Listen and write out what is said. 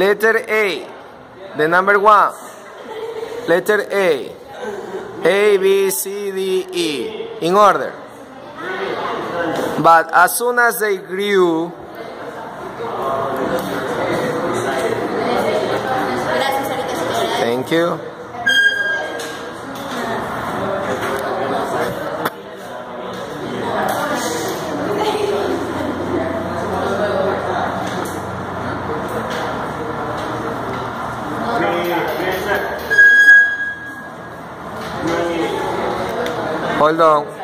Letter A, the number 1. Letter A. A, B, C, D, E. In order. But as soon as they grew, thank you. Hold on.